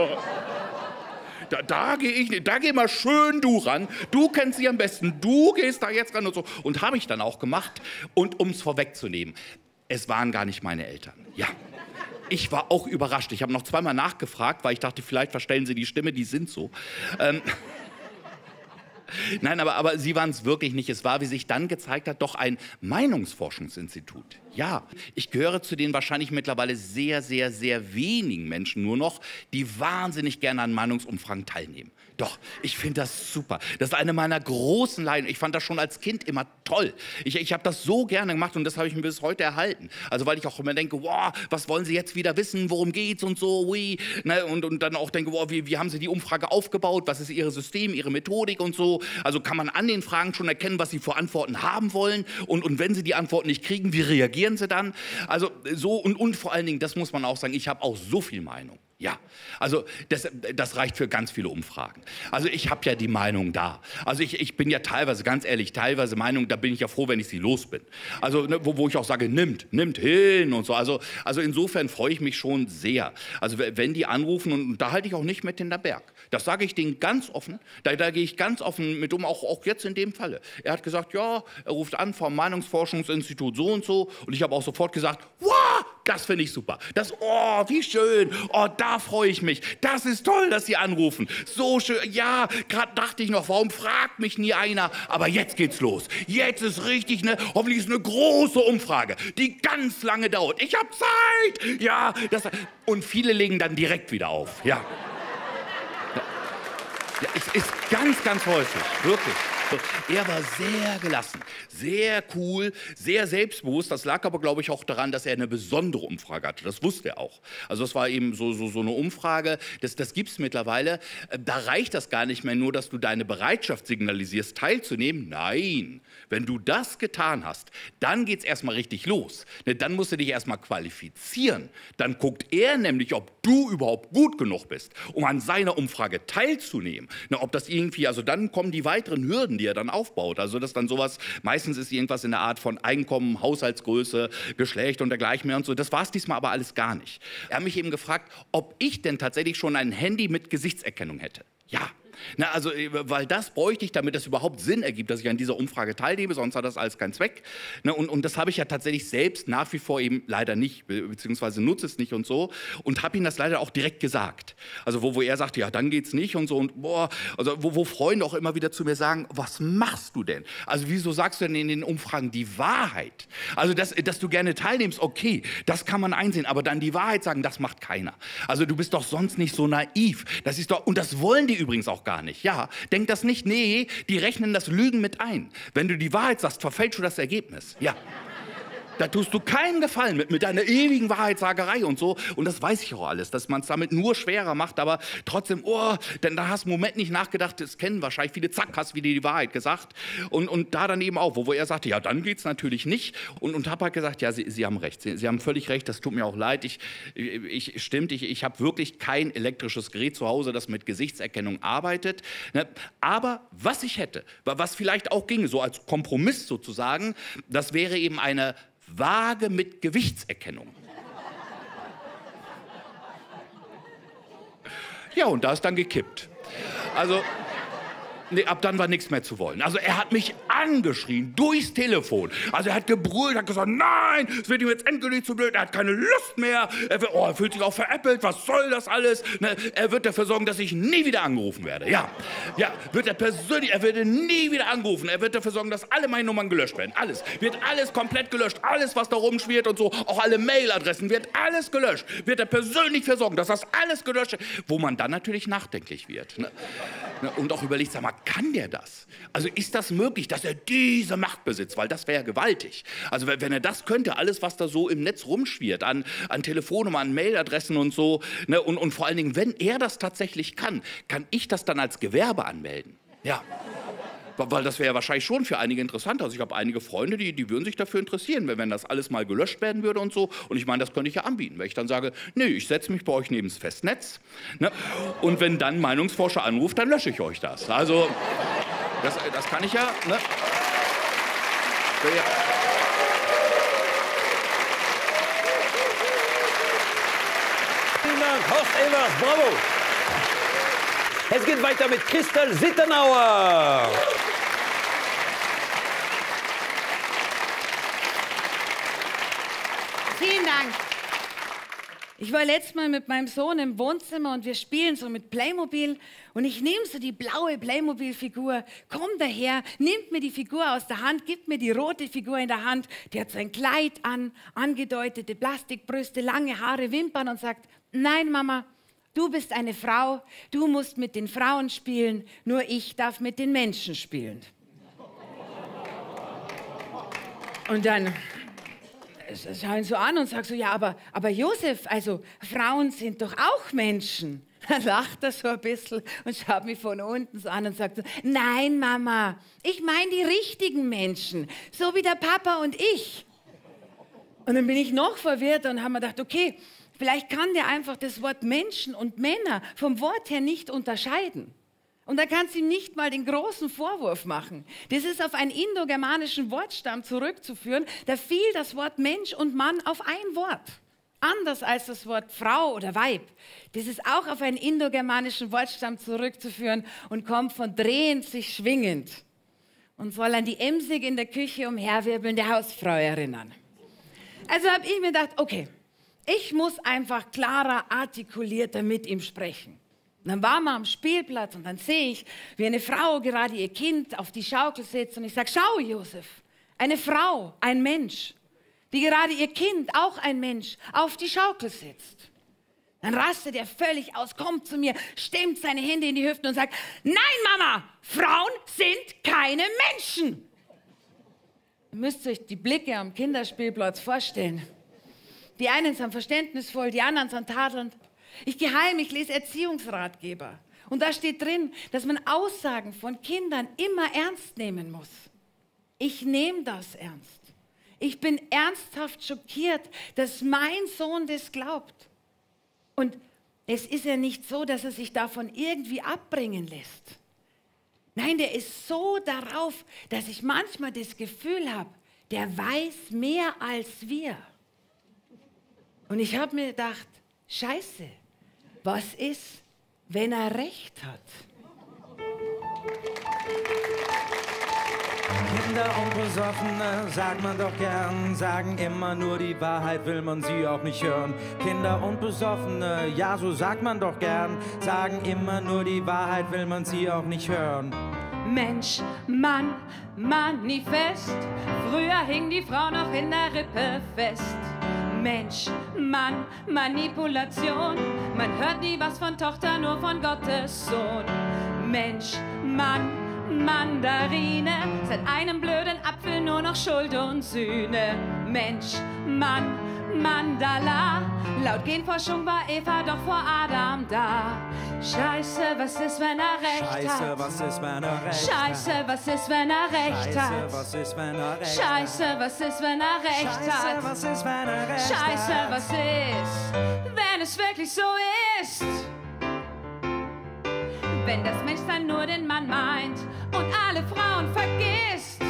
C: Da gehe ich nicht, da geh mal schön du ran. Du kennst sie am besten, du gehst da jetzt ran und so. Und habe ich dann auch gemacht. Und um es vorwegzunehmen, es waren gar nicht meine Eltern. Ja. Ich war auch überrascht. Ich habe noch zweimal nachgefragt, weil ich dachte, vielleicht verstellen sie die Stimme, die sind so. Nein, aber Sie waren es wirklich nicht. Es war, wie sich dann gezeigt hat, doch ein Meinungsforschungsinstitut. Ja, ich gehöre zu den wahrscheinlich mittlerweile sehr, sehr, sehr wenigen Menschen nur noch, die wahnsinnig gerne an Meinungsumfragen teilnehmen. Doch, ich finde das super. Das ist eine meiner großen Leidenschaft. Ich fand das schon als Kind immer toll. Ich habe das so gerne gemacht und das habe ich mir bis heute erhalten. Also weil ich auch immer denke, wow, was wollen Sie jetzt wieder wissen, worum geht's und so, ui. Ne? Und dann auch denke, wow, wie haben Sie die Umfrage aufgebaut, was ist Ihr System, Ihre Methodik und so. Also kann man an den Fragen schon erkennen, was Sie für Antworten haben wollen und wenn Sie die Antworten nicht kriegen, wie reagieren Sie dann? Also so und vor allen Dingen, das muss man auch sagen, ich habe auch so viel Meinung. Ja, also das reicht für ganz viele Umfragen. Also ich habe ja die Meinung da. Also ich bin ja teilweise, ganz ehrlich, teilweise Meinung, da bin ich ja froh, wenn ich sie los bin. Also ne, wo ich auch sage, nimmt hin und so. Also insofern freue ich mich schon sehr. Also wenn die anrufen und da halte ich auch nicht mit hinter Berg. Das sage ich denen ganz offen. Da gehe ich ganz offen mit um, auch jetzt in dem Falle. Er hat gesagt, ja, er ruft an vom Meinungsforschungsinstitut so und so. Und ich habe auch sofort gesagt, wow, das finde ich super. Oh, wie schön. Oh, da freue ich mich. Das ist toll, dass Sie anrufen. So schön. Ja, gerade dachte ich noch, warum fragt mich nie einer? Aber jetzt geht's los. Jetzt ist richtig, hoffentlich ist eine große Umfrage, die ganz lange dauert. Ich habe Zeit. Ja, und viele legen dann direkt wieder auf. Ja. Ja, es ist ganz, ganz häufig, wirklich. Er war sehr gelassen, sehr cool, sehr selbstbewusst. Das lag aber, glaube ich, auch daran, dass er eine besondere Umfrage hatte. Das wusste er auch. Also es war eben so eine Umfrage, das gibt es mittlerweile. Da reicht das gar nicht mehr nur, dass du deine Bereitschaft signalisierst, teilzunehmen. Nein, wenn du das getan hast, dann geht es erstmal richtig los. Dann musst du dich erstmal qualifizieren. Dann guckt er nämlich, ob du überhaupt gut genug bist, um an seiner Umfrage teilzunehmen. Ob das irgendwie, also dann kommen die weiteren Hürden, die er dann aufbaut. Also das ist dann sowas, meistens ist irgendwas in der Art von Einkommen, Haushaltsgröße, Geschlecht und dergleichen mehr und so. Das war es diesmal aber alles gar nicht. Er hat mich eben gefragt, ob ich denn tatsächlich schon ein Handy mit Gesichtserkennung hätte. Ja. Also, weil das bräuchte ich, damit das überhaupt Sinn ergibt, dass ich an dieser Umfrage teilnehme, sonst hat das alles keinen Zweck. Und das habe ich ja tatsächlich selbst nach wie vor eben leider nicht, beziehungsweise nutze es nicht und so. Und habe ihm das leider auch direkt gesagt. Also wo er sagte, ja, dann geht's nicht und so. Und boah, also wo Freunde auch immer wieder zu mir sagen, was machst du denn? Also wieso sagst du denn in den Umfragen die Wahrheit? Also dass du gerne teilnimmst, okay, das kann man einsehen, aber dann die Wahrheit sagen, das macht keiner. Also du bist doch sonst nicht so naiv. Das ist doch, und das wollen die übrigens auch gar nicht. Ja, denk das nicht, nee, die rechnen das Lügen mit ein. Wenn du die Wahrheit sagst, verfälschst du das Ergebnis. Ja. Da tust du keinen Gefallen mit deiner ewigen Wahrheitssagerei und so. Und das weiß ich auch alles, dass man es damit nur schwerer macht. Aber trotzdem, denn da hast du einen Moment nicht nachgedacht, das kennen wahrscheinlich viele, zack, hast wieder die Wahrheit gesagt. Und da dann eben auch, wo er sagte, ja, dann geht es natürlich nicht. Und habe halt gesagt, ja, Sie haben recht, Sie haben völlig recht, das tut mir auch leid. Ich habe wirklich kein elektrisches Gerät zu Hause, das mit Gesichtserkennung arbeitet. Aber was ich hätte, was vielleicht auch ginge, so als Kompromiss sozusagen, das wäre eben eine Waage mit Gewichtserkennung. Ja, und da ist dann gekippt. Also, nee, ab dann war nichts mehr zu wollen. Also er hat mich angeschrien durchs Telefon. Also er hat gebrüllt, hat gesagt, nein, es wird ihm jetzt endgültig zu blöd, er hat keine Lust mehr. Er fühlt sich auch veräppelt, was soll das alles? Er wird dafür sorgen, dass ich nie wieder angerufen werde. Ja, er wird nie wieder angerufen. Er wird dafür sorgen, dass alle meine Nummern gelöscht werden. Alles, wird alles komplett gelöscht. Alles, was da rumschwirrt und so, auch alle Mailadressen, wird alles gelöscht. Wird er persönlich für sorgen, dass das alles gelöscht wird. Wo man dann natürlich nachdenklich wird. Und auch überlegt, sag mal, kann der das? Also ist das möglich, dass er diese Macht besitzt? Weil das wäre ja gewaltig. Also wenn er das könnte, alles, was da so im Netz rumschwirrt, an Telefonnummern, an Mailadressen und so, und vor allen Dingen, wenn er das tatsächlich kann ich das dann als Gewerbe anmelden? Ja. Weil das wäre ja wahrscheinlich schon für einige interessant. Also ich habe einige Freunde, die würden sich dafür interessieren, wenn das alles mal gelöscht werden würde und so. Und ich meine, das könnte ich ja anbieten. Wenn ich dann sage, nee, ich setze mich bei euch neben das Festnetz. Und wenn dann Meinungsforscher anruft, dann lösche ich euch das. Also das kann ich ja. Ja.
A: Vielen Dank, Horst Evers, bravo. Es geht weiter mit Christel Sittenauer.
D: Vielen Dank. Ich war letztes Mal mit meinem Sohn im Wohnzimmer und wir spielen so mit Playmobil und ich nehme so die blaue Playmobil-Figur, komm daher, nimmt mir die Figur aus der Hand, gibt mir die rote Figur in der Hand, die hat so ein Kleid an, angedeutete Plastikbrüste, lange Haare, Wimpern und sagt, nein Mama, du bist eine Frau, du musst mit den Frauen spielen, nur ich darf mit den Menschen spielen. Und dann schau ihn so an und sag so, ja, aber Josef, also Frauen sind doch auch Menschen. Dann lacht er so ein bisschen und schaut mich von unten so an und sagt so, nein, Mama, ich meine die richtigen Menschen, so wie der Papa und ich. Und dann bin ich noch verwirrt und habe mir gedacht, okay, vielleicht kann der einfach das Wort Menschen und Männer vom Wort her nicht unterscheiden. Und da kannst du ihm nicht mal den großen Vorwurf machen. Das ist auf einen indogermanischen Wortstamm zurückzuführen. Da fiel das Wort Mensch und Mann auf ein Wort. Anders als das Wort Frau oder Weib. Das ist auch auf einen indogermanischen Wortstamm zurückzuführen und kommt von drehend sich schwingend und soll an die emsig in der Küche umherwirbelnde Hausfrau erinnern. Also habe ich mir gedacht, okay, ich muss einfach klarer, artikulierter mit ihm sprechen. Und dann waren wir am Spielplatz und dann sehe ich, wie eine Frau gerade ihr Kind auf die Schaukel setzt und ich sage, schau Josef, eine Frau, ein Mensch, die gerade ihr Kind, auch ein Mensch, auf die Schaukel setzt. Dann rastet er völlig aus, kommt zu mir, stemmt seine Hände in die Hüften und sagt, nein Mama, Frauen sind keine Menschen. Ihr müsst euch die Blicke am Kinderspielplatz vorstellen. Die einen sind verständnisvoll, die anderen sind tadelnd. Ich gehe heim, ich lese Erziehungsratgeber. Und da steht drin, dass man Aussagen von Kindern immer ernst nehmen muss. Ich nehme das ernst. Ich bin ernsthaft schockiert, dass mein Sohn das glaubt. Und es ist ja nicht so, dass er sich davon irgendwie abbringen lässt. Nein, der ist so darauf, dass ich manchmal das Gefühl habe, der weiß mehr als wir. Und ich habe mir gedacht, Scheiße, was ist, wenn er recht hat?
E: Kinder und Besoffene sagt man doch gern, sagen immer nur die Wahrheit, will man sie auch nicht hören. Kinder und Besoffene, ja, so sagt man doch gern, sagen immer nur die Wahrheit, will man sie auch nicht hören.
F: Mensch, Mann, Manifest. Früher hing die Frau noch in der Rippe fest. Mensch, Mann, Manipulation. Man hört nie was von Tochter, nur von Gottes Sohn. Mensch, Mann, Mandarine. Seit einem blöden Apfel nur noch Schuld und Sühne. Mensch, Mann, Mandala. Laut Genforschung war Eva doch vor Adam da. Scheiße, was ist, wenn er recht
E: Scheiße,
F: hat?
E: was ist, wenn er recht
F: Scheiße,
E: hat?
F: was ist, wenn er recht
E: Scheiße,
F: hat?
E: was ist, wenn er recht
F: Scheiße,
E: hat?
F: was ist, wenn er recht
E: Scheiße,
F: hat?
E: was ist, wenn er recht
F: Scheiße,
E: hat?
F: was ist, wenn es wirklich so ist? Wenn das Menschsein nur den Mann meint und alle Frauen vergisst,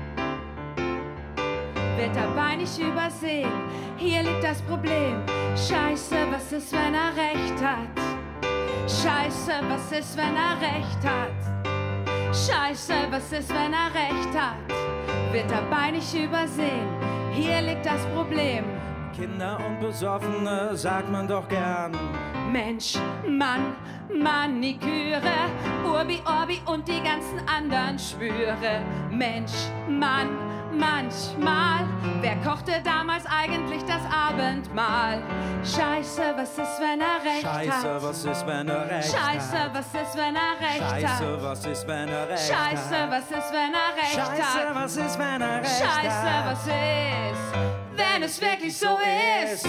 F: wird dabei nicht übersehen, hier liegt das Problem. Scheiße, was ist, wenn er recht hat? Scheiße, was ist, wenn er recht hat? Scheiße, was ist, wenn er recht hat? Wird dabei nicht übersehen, hier liegt das Problem.
E: Kinder und Besoffene sagt man doch gern.
F: Mensch, Mann, Maniküre, Urbi, Orbi und die ganzen anderen Schwüre. Mensch, Mann, manchmal, wer kochte damals eigentlich das Abendmahl? Scheiße, was ist, wenn er recht hat?
E: Scheiße, was ist, wenn er recht
F: Scheiße,
E: hat?
F: was ist, wenn er recht
E: Scheiße,
F: hat?
E: was ist, wenn er recht
F: Scheiße,
E: hat?
F: was ist, wenn er recht
E: Scheiße,
F: hat?
E: was ist, wenn er recht
F: Scheiße,
E: hat?
F: was ist, wenn es wirklich so ist?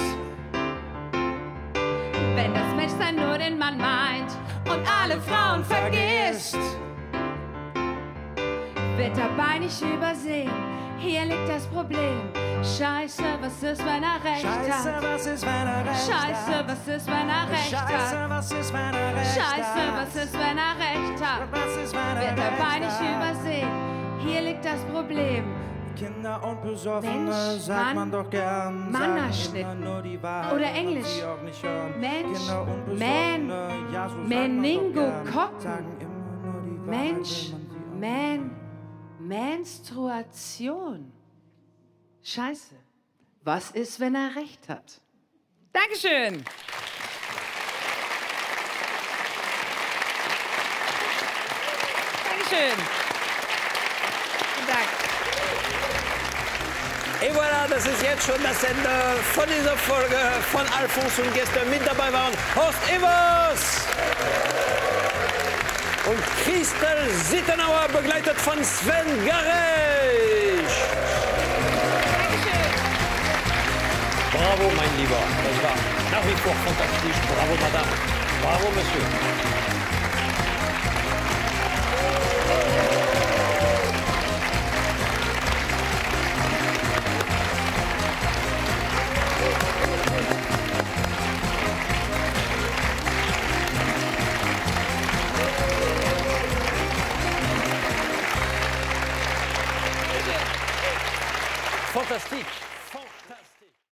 F: Wenn das Menschsein nur den Mann meint und alle Frauen vergisst, wird dabei nicht übersehen, hier liegt das Problem. Scheiße, was ist, wenn er recht
E: Scheiße,
F: hat?
E: was ist, wenn er recht
F: Scheiße,
E: hat?
F: was ist, wenn er recht
E: Scheiße,
F: hat?
E: was ist, wenn er recht
F: Scheiße,
E: hat?
F: was ist, wenn er recht hat?
E: Was ist, wenn er
F: Wird dabei
E: recht
F: nicht
E: hat?
F: übersehen, hier liegt das Problem.
E: Kinder und Besoffene
F: Mensch,
E: sagt
F: Mann,
E: man doch gern.
F: Mannerschnitt.
E: Sagen immer nur die Wahrheit,
F: Oder
E: will man
F: Englisch.
E: sie auch nicht hören.
F: Mensch,
E: Kinder und Besoffene,
F: Man,
E: ja, so sagt man doch
F: Meningokokken.
E: gern. Sagen immer nur die Wahrheit,
F: Mensch,
E: will man sie
F: Menstruation. Scheiße. Was ist, wenn er recht hat?
D: Dankeschön. Dankeschön. Guten Tag.
A: Et voilà, das ist jetzt schon das Ende von dieser Folge von Alfons und gestern mit dabei waren Horst Evers und Christel Sittenauer, begleitet von Sven Garresch. Bravo, mein Lieber. Das war nach wie vor fantastisch. Bravo, Madame. Bravo, Monsieur. Fantastique.